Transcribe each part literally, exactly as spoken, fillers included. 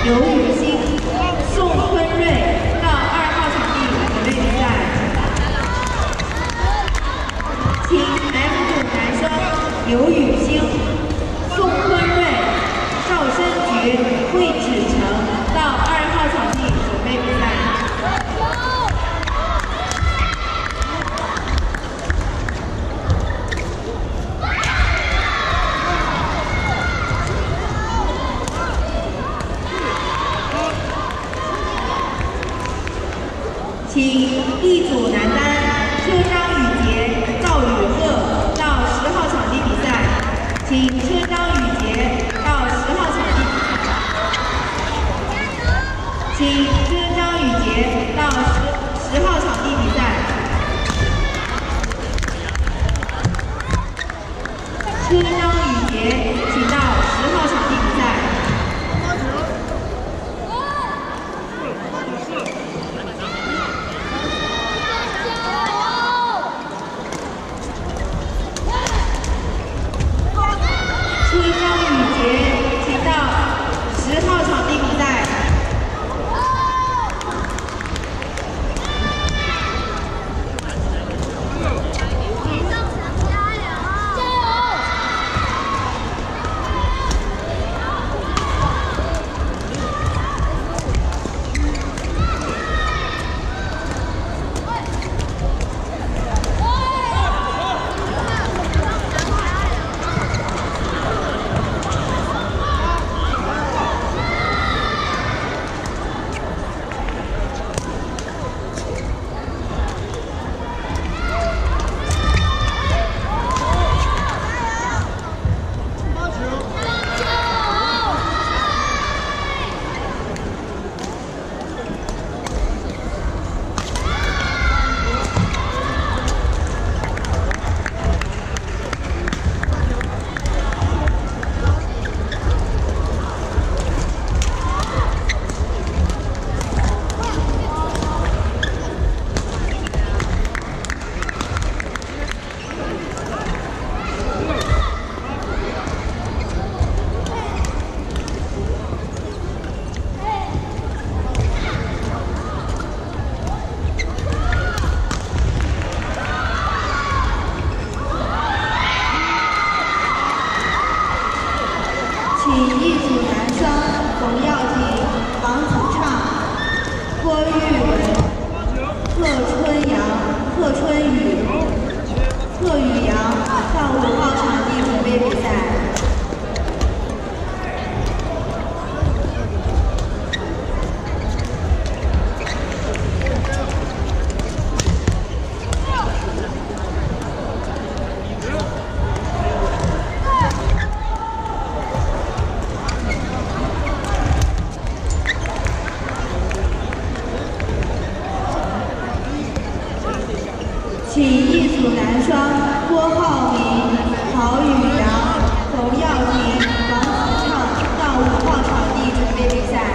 刘雨欣、宋坤瑞到二号场地准备比赛。请 F 组男生刘雨欣、宋坤瑞、赵申菊、魏芷成到二号场地准备比赛。 请一组男单车张雨杰、赵宇鹤到十号场地比赛。请车张雨杰到十号场地比赛。请车张雨杰到十十号场地比赛。车张雨杰，请到十号场地比赛。 车张雨杰，请到十号场地比赛。请一组男生冯耀庭、王子畅、郭玉文、贺春阳、贺春雨、贺宇阳到五号场地准备比赛。 请一组男双郭浩明、郝宇阳、冯耀庭、王子畅到五号场地准备比赛。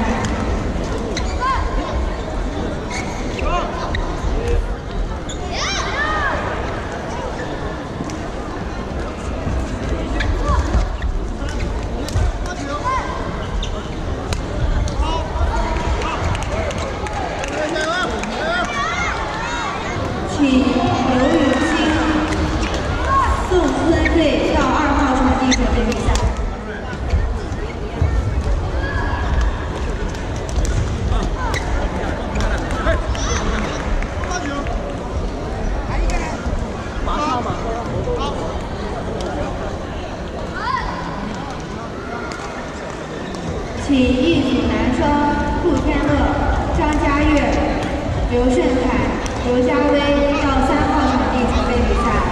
请刘雨欣、宋坤瑞到二号场地准备比赛。请一组男双顾天乐、张家悦、刘胜凯。 刘家威到三号场地准备比赛。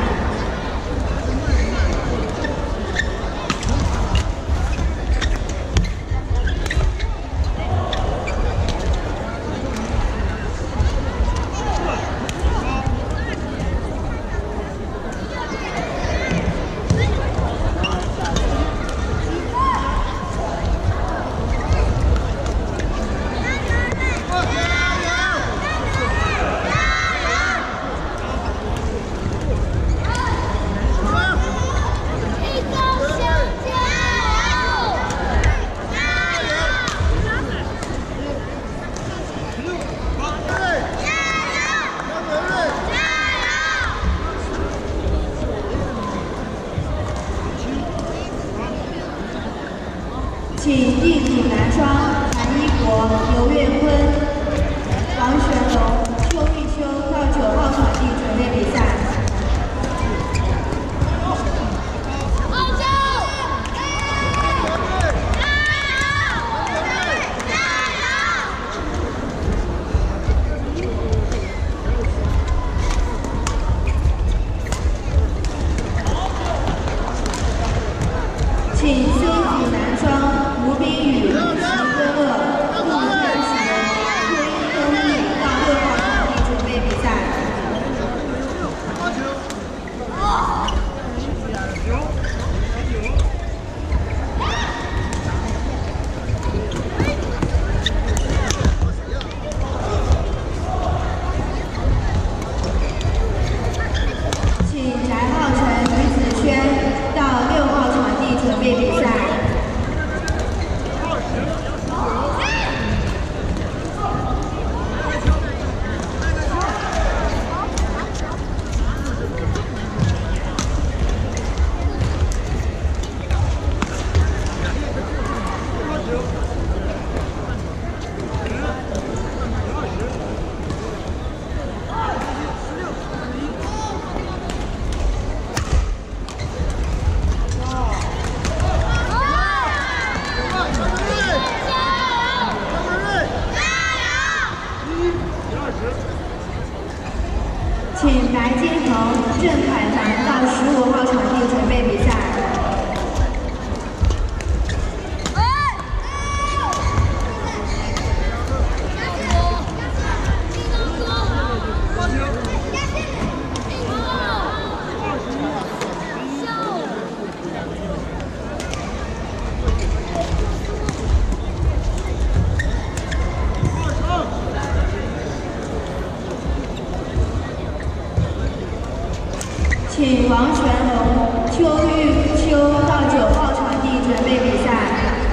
王全龙、邱玉秋到九号场地准备比赛。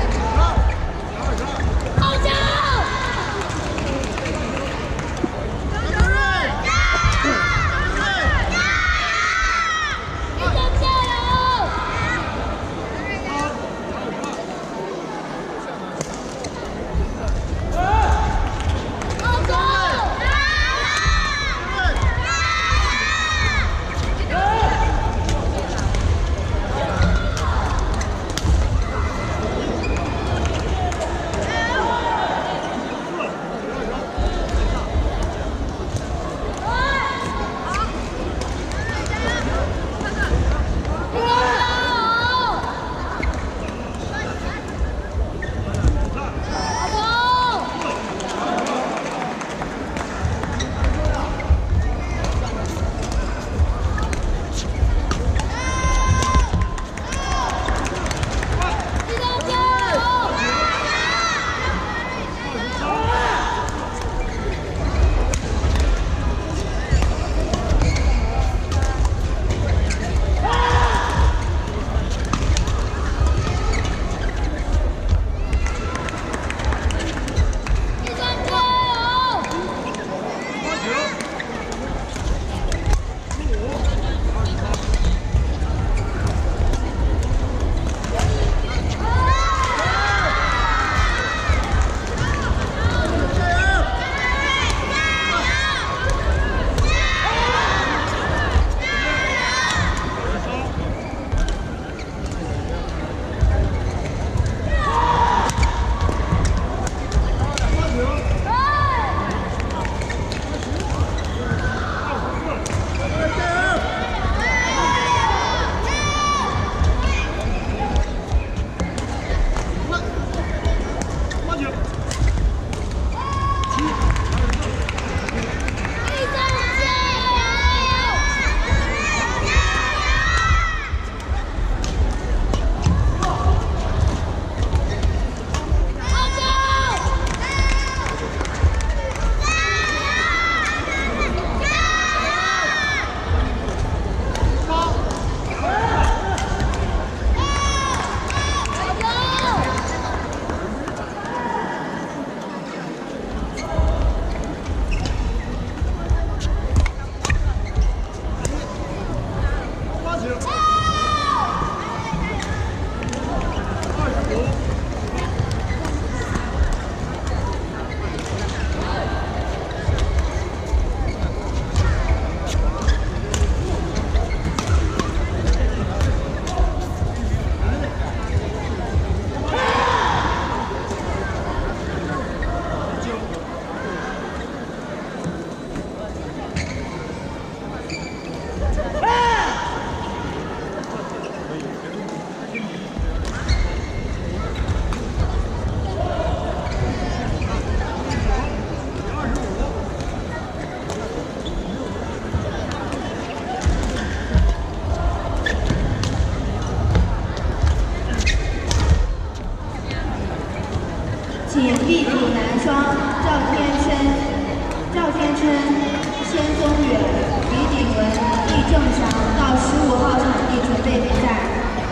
请 B 组男双赵天琛、赵天琛、千宗远、李鼎文、易正祥到十五号场地准备比赛。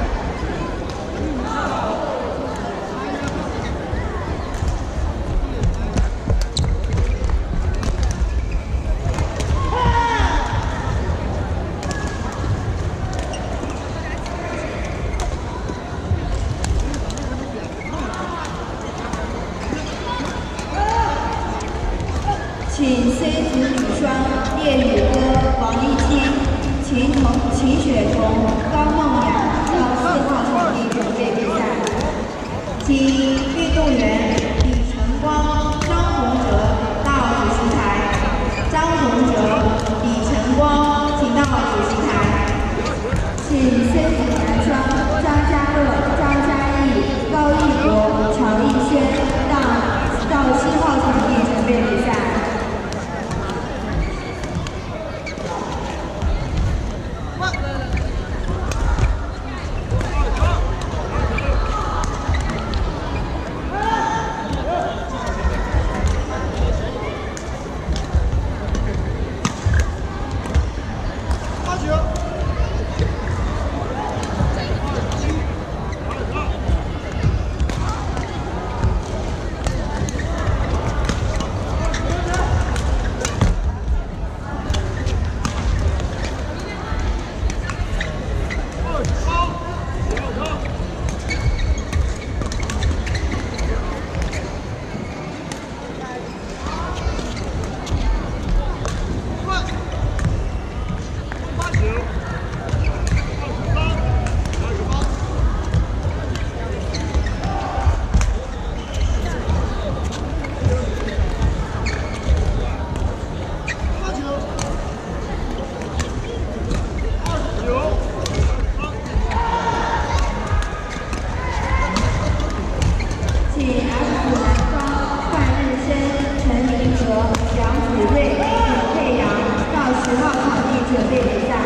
请 C 组女双叶宇歌、王一清、秦彤、秦雪彤、高梦雅到四号场地准备比赛。请运动员李晨光、张宏哲到主席台。张宏哲、李晨光，请到主席台。请 C 组男双张家乐、张嘉译、高一博、常逸轩到到七号场地准备比赛。 来准备一下。